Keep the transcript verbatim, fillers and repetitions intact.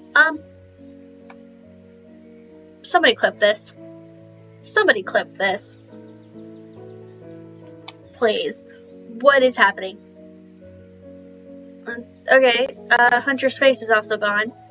Um, somebody clip this. Somebody clip this. Please. What is happening? Uh, okay, uh, Hunter's face is also gone.